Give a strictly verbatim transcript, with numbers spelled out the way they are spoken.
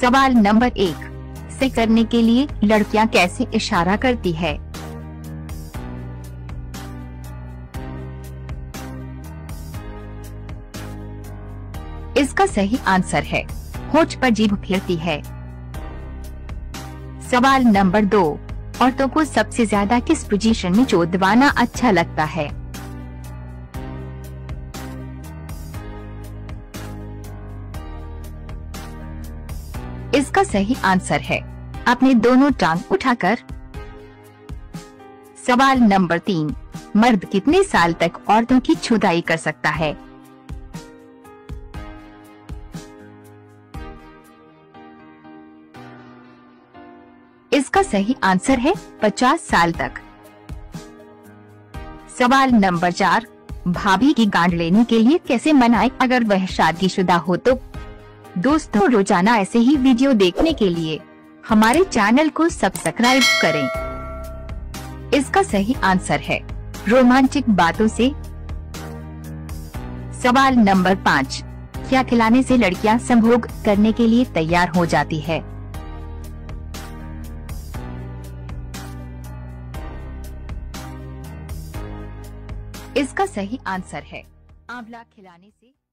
सवाल नंबर एक, से करने के लिए लड़कियां कैसे इशारा करती है? इसका सही आंसर है होठ पर जीभ फेरती है। सवाल नंबर दो, औरतों को सबसे ज्यादा किस पोजीशन में चोट दबाना अच्छा लगता है? इसका सही आंसर है अपने दोनों टांग उठाकर। सवाल नंबर तीन, मर्द कितने साल तक औरतों की छुदाई कर सकता है? इसका सही आंसर है पचास साल तक। सवाल नंबर चार, भाभी की गांड लेने के लिए कैसे मनाएं अगर वह शादीशुदा हो तो? दोस्तों, रोजाना ऐसे ही वीडियो देखने के लिए हमारे चैनल को सब्सक्राइब करें। इसका सही आंसर है रोमांटिक बातों से। सवाल नंबर पाँच, क्या खिलाने से लड़कियां संभोग करने के लिए तैयार हो जाती है? इसका सही आंसर है आंवला खिलाने से।